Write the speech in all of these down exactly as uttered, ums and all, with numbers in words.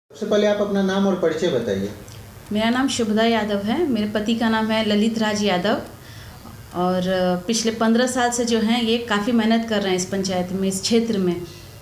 सबसे पहले आप अपना नाम और परिचय बताइए। मेरा नाम शुभदा यादव है। मेरे पति का नाम है ललित राज यादव और पिछले पंद्रह साल से जो हैं ये काफ़ी मेहनत कर रहे हैं इस पंचायत में, इस क्षेत्र में।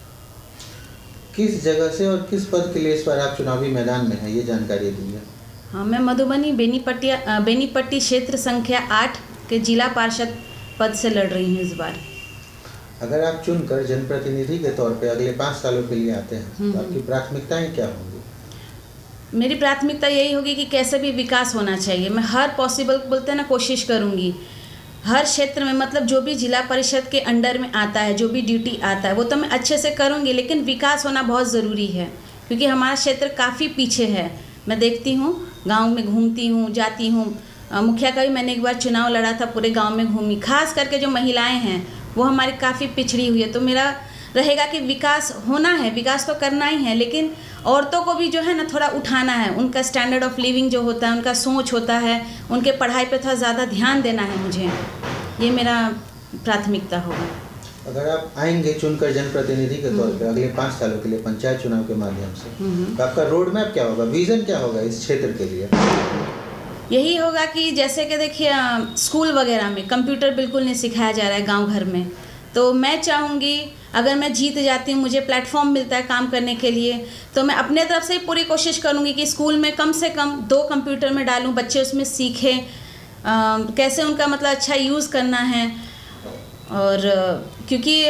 किस जगह से और किस पद के लिए इस बार आप चुनावी मैदान में हैं, ये जानकारी दीजिए। हाँ, मैं मधुबनी बेनीपट्टी बेनीपट्टी क्षेत्र संख्या आठ के जिला पार्षद पद से लड़ रही हूँ इस बार। अगर आप चुनकर जनप्रतिनिधि के तौर पे अगले पाँच सालों के लिए आते हैं तो आपकी प्राथमिकताएं क्या होंगी? मेरी प्राथमिकता यही होगी कि कैसे भी विकास होना चाहिए। मैं हर पॉसिबल बोलते हैं ना कोशिश करूँगी हर क्षेत्र में, मतलब जो भी जिला परिषद के अंडर में आता है, जो भी ड्यूटी आता है वो तो मैं अच्छे से करूँगी, लेकिन विकास होना बहुत ज़रूरी है क्योंकि हमारा क्षेत्र काफ़ी पीछे है। मैं देखती हूँ, गांव में घूमती हूँ, जाती हूँ। मुखिया का भी मैंने एक बार चुनाव लड़ा था, पूरे गांव में घूमी। खास करके जो महिलाएं हैं वो हमारी काफ़ी पिछड़ी हुई है। तो मेरा रहेगा कि विकास होना है, विकास तो करना ही है, लेकिन औरतों को भी जो है ना थोड़ा उठाना है। उनका स्टैंडर्ड ऑफ लिविंग जो होता है, उनका सोच होता है, उनके पढ़ाई पे थोड़ा ज़्यादा ध्यान देना है मुझे। ये मेरा प्राथमिकता होगा। अगर आप आएंगे चुनकर जनप्रतिनिधि के तौर पे अगले पाँच सालों के लिए पंचायत चुनाव के माध्यम से, तो आपका रोड मैप क्या होगा, विजन क्या होगा इस क्षेत्र के लिए? यही होगा कि जैसे कि देखिए स्कूल वगैरह में कंप्यूटर बिल्कुल नहीं सिखाया जा रहा है गांव घर में, तो मैं चाहूँगी अगर मैं जीत जाती हूँ, मुझे प्लेटफॉर्म मिलता है काम करने के लिए, तो मैं अपने तरफ से पूरी कोशिश करूँगी कि स्कूल में कम से कम दो कंप्यूटर में डालूँ, बच्चे उसमें सीखें आ, कैसे उनका मतलब अच्छा यूज़ करना है। और क्योंकि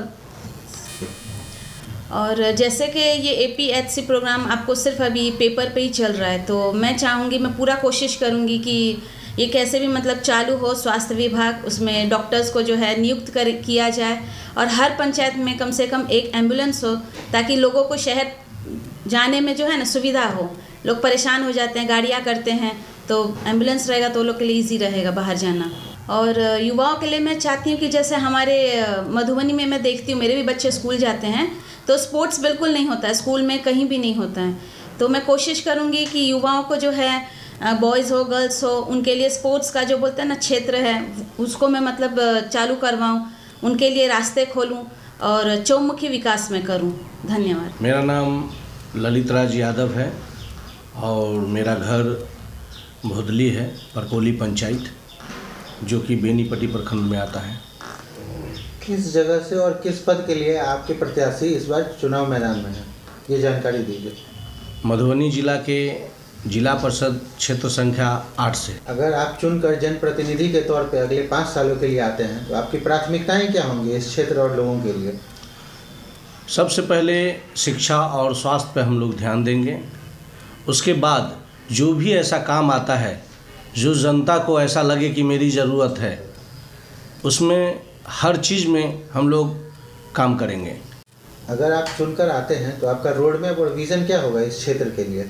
और जैसे कि ये A P H C programme आपको सिर्फ अभी पेपर पे ही चल रहा है, तो मैं चाहूँगी, मैं पूरा कोशिश करूँगी कि ये कैसे भी मतलब चालू हो। स्वास्थ्य विभाग उसमें डॉक्टर्स को जो है नियुक्त कर किया जाए और हर पंचायत में कम से कम एक एम्बुलेंस हो, ताकि लोगों को शहर जाने में जो है ना सुविधा हो। लोग परेशान हो जाते हैं, गाड़ियाँ करते हैं, तो एम्बुलेंस रहेगा तो लोग के लिए ईजी रहेगा बाहर जाना। और युवाओं के लिए मैं चाहती हूँ कि जैसे हमारे मधुबनी में मैं देखती हूँ मेरे भी बच्चे स्कूल जाते हैं, तो स्पोर्ट्स बिल्कुल नहीं होता है स्कूल में, कहीं भी नहीं होता है। तो मैं कोशिश करूँगी कि युवाओं को जो है बॉयज़ हो गर्ल्स हो, उनके लिए स्पोर्ट्स का जो बोलते हैं ना क्षेत्र है उसको मैं मतलब चालू करवाऊँ, उनके लिए रास्ते खोलूँ और चौमुखी विकास में करूँ। धन्यवाद। मेरा नाम ललित राज यादव है और मेरा घर भोदली है, परकोली पंचायत, जो कि बेनीपट्टी प्रखंड में आता है। किस जगह से और किस पद के लिए आपके प्रत्याशी इस बार चुनाव मैदान में हैं, ये जानकारी दीजिए। मधुबनी जिला के जिला परिषद क्षेत्र संख्या आठ से। अगर आप चुनकर जनप्रतिनिधि के तौर पे अगले पाँच सालों के लिए आते हैं तो आपकी प्राथमिकताएं क्या होंगी इस क्षेत्र और लोगों के लिए? सबसे पहले शिक्षा और स्वास्थ्य पे हम लोग ध्यान देंगे। उसके बाद जो भी ऐसा काम आता है जो जनता को ऐसा लगे कि मेरी ज़रूरत है, उसमें हर चीज़ में हम लोग काम करेंगे। अगर आप चुनकर आते हैं तो आपका रोड मैप और विज़न क्या होगा इस क्षेत्र के लिए?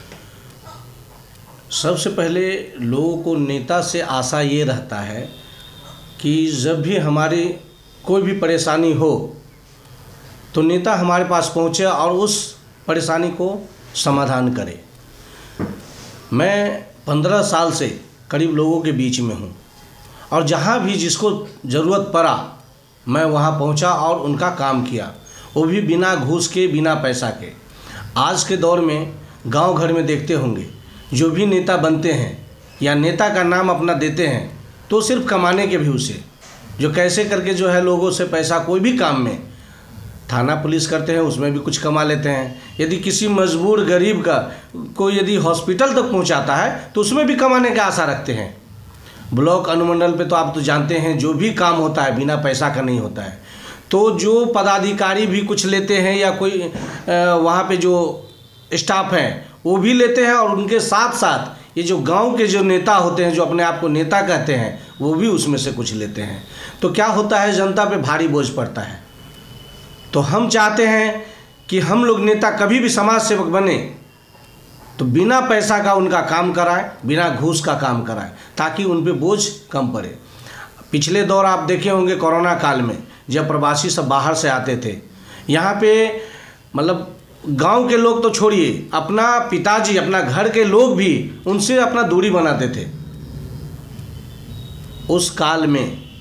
सबसे पहले लोगों को नेता से आशा ये रहता है कि जब भी हमारी कोई भी परेशानी हो तो नेता हमारे पास पहुँचे और उस परेशानी को समाधान करे। मैं पंद्रह साल से करीब लोगों के बीच में हूँ और जहाँ भी जिसको ज़रूरत पड़ा मैं वहाँ पहुँचा और उनका काम किया, वो भी बिना घूस के, बिना पैसा के। आज के दौर में गांव घर में देखते होंगे जो भी नेता बनते हैं या नेता का नाम अपना देते हैं तो सिर्फ कमाने के व्यू से, जो कैसे करके जो है लोगों से पैसा, कोई भी काम में थाना पुलिस करते हैं उसमें भी कुछ कमा लेते हैं। यदि किसी मजबूर गरीब का कोई यदि हॉस्पिटल तक पहुंचाता है तो उसमें भी कमाने की आशा रखते हैं। ब्लॉक अनुमंडल पे तो आप तो जानते हैं जो भी काम होता है बिना पैसा का नहीं होता है। तो जो पदाधिकारी भी कुछ लेते हैं या कोई वहाँ पे जो स्टाफ हैं वो भी लेते हैं, और उनके साथ साथ ये जो गांव के जो नेता होते हैं जो अपने आप को नेता कहते हैं वो भी उसमें से कुछ लेते हैं। तो क्या होता है, जनता पे भारी बोझ पड़ता है। तो हम चाहते हैं कि हम लोग नेता कभी भी समाज सेवक बने तो बिना पैसा का उनका काम कराएं, बिना घूस का काम कराएं, ताकि उन पे बोझ कम पड़े। पिछले दौर आप देखे होंगे कोरोना काल में जब प्रवासी सब बाहर से आते थे, यहाँ पे मतलब गांव के लोग तो छोड़िए, अपना पिताजी, अपना घर के लोग भी उनसे अपना दूरी बनाते थे। उस काल में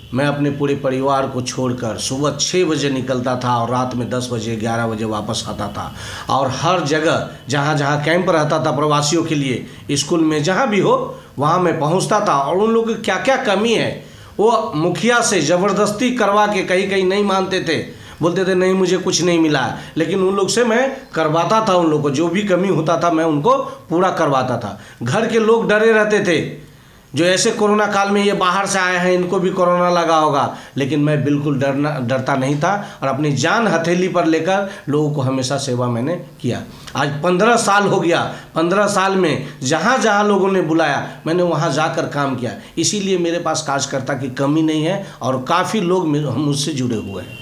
मैं अपने पूरे परिवार को छोड़कर सुबह छः बजे निकलता था और रात में दस बजे ग्यारह बजे वापस आता था। और हर जगह जहाँ जहाँ कैंप रहता था प्रवासियों के लिए, स्कूल में जहाँ भी हो वहाँ मैं पहुँचता था। और उन लोगों की क्या क्या कमी है वो मुखिया से ज़बरदस्ती करवा के, कहीं कहीं नहीं मानते थे, बोलते थे नहीं मुझे कुछ नहीं मिला है, लेकिन उन लोग से मैं करवाता था। उन लोग को जो भी कमी होता था मैं उनको पूरा करवाता था। घर के लोग डरे रहते थे, जो ऐसे कोरोना काल में ये बाहर से आए हैं इनको भी कोरोना लगा होगा, लेकिन मैं बिल्कुल डरना डरता नहीं था और अपनी जान हथेली पर लेकर लोगों को हमेशा सेवा मैंने किया। आज पंद्रह साल हो गया, पंद्रह साल में जहाँ जहाँ लोगों ने बुलाया मैंने वहाँ जाकर काम किया। इसीलिए मेरे पास कार्यकर्ता की कमी नहीं है और काफ़ी लोग मुझसे जुड़े हुए हैं।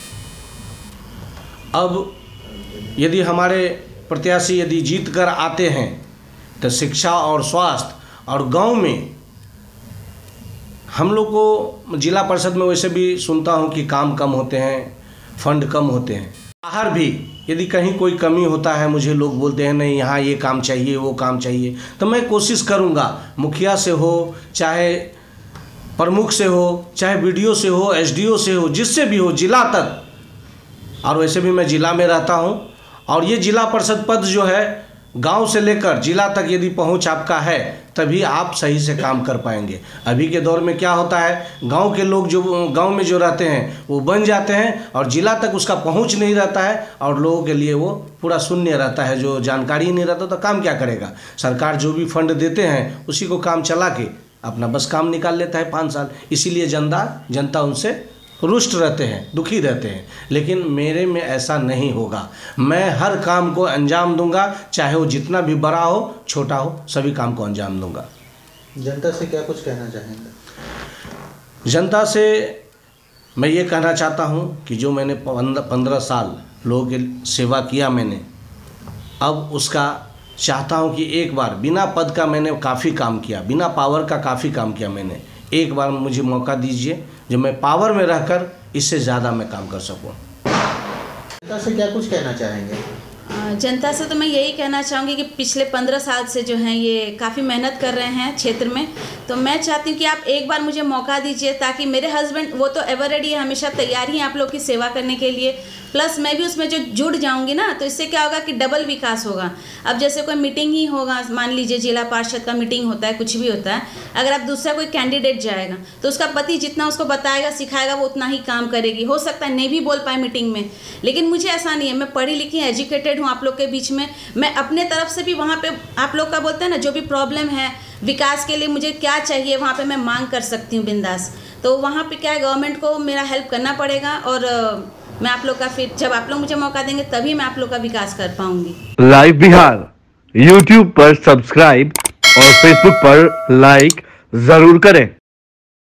अब यदि हमारे प्रत्याशी यदि जीत कर आते हैं तो शिक्षा और स्वास्थ्य और गांव में हम लोग को, जिला परिषद में वैसे भी सुनता हूं कि काम कम होते हैं, फंड कम होते हैं। बाहर भी यदि कहीं कोई कमी होता है मुझे लोग बोलते हैं नहीं यहाँ ये काम चाहिए वो काम चाहिए, तो मैं कोशिश करूंगा मुखिया से हो, चाहे प्रमुख से हो, चाहे बीडीओ से हो, एसडीओ से हो, जिससे भी हो, जिला तक। और वैसे भी मैं जिला में रहता हूं और ये जिला परिषद पद जो है गांव से लेकर जिला तक यदि पहुंच आपका है तभी आप सही से काम कर पाएंगे। अभी के दौर में क्या होता है, गांव के लोग जो गांव में जो रहते हैं वो बन जाते हैं और जिला तक उसका पहुंच नहीं रहता है और लोगों के लिए वो पूरा शून्य रहता है, जो जानकारी नहीं रहता तो काम क्या करेगा। सरकार जो भी फंड देते हैं उसी को काम चला के अपना बस काम निकाल लेता है पाँच साल। इसीलिए जनता जनता उनसे रुष्ट रहते हैं, दुखी रहते हैं। लेकिन मेरे में ऐसा नहीं होगा, मैं हर काम को अंजाम दूंगा, चाहे वो जितना भी बड़ा हो छोटा हो, सभी काम को अंजाम दूंगा। जनता से क्या कुछ कहना चाहेंगे? जनता से मैं ये कहना चाहता हूँ कि जो मैंने पंद्रह साल लोगों की सेवा किया मैंने, अब उसका चाहता हूँ कि एक बार बिना पद का मैंने काफ़ी काम किया, बिना पावर का काफ़ी काम किया मैंने, एक बार मुझे मौका दीजिए जो मैं पावर में रहकर इससे ज़्यादा मैं काम कर सकूं। जनता से क्या कुछ कहना चाहेंगे? जनता से तो मैं यही कहना चाहूँगी कि पिछले पंद्रह साल से जो हैं ये काफ़ी मेहनत कर रहे हैं क्षेत्र में, तो मैं चाहती हूँ कि आप एक बार मुझे मौका दीजिए ताकि मेरे हस्बैंड वो तो एवर रेडी है, हमेशा तैयार ही हैं आप लोग की सेवा करने के लिए, प्लस मैं भी उसमें जो जुड़ जाऊंगी ना तो इससे क्या होगा कि डबल विकास होगा। अब जैसे कोई मीटिंग ही होगा, मान लीजिए जिला पार्षद का मीटिंग होता है, कुछ भी होता है, अगर आप दूसरा कोई कैंडिडेट जाएगा तो उसका पति जितना उसको बताएगा सिखाएगा वो उतना ही काम करेगी। हो सकता है नहीं भी बोल पाए मीटिंग में, लेकिन मुझे ऐसा नहीं है, मैं पढ़ी लिखी एजुकेटेड हूँ आप लोग के बीच में, मैं अपने तरफ से भी वहाँ पे आप लोग का बोलते हैं ना जो भी प्रॉब्लम है विकास के लिए मुझे क्या चाहिए वहाँ पे मैं मांग कर सकती हूँ बिंदास। तो वहाँ पे क्या है, गवर्नमेंट को मेरा हेल्प करना पड़ेगा और मैं आप लोग का फिर जब आप लोग मुझे मौका देंगे तभी मैं आप लोग का विकास कर पाऊंगी। लाइव बिहार यूट्यूब पर सब्सक्राइब और फेसबुक पर लाइक जरूर करें।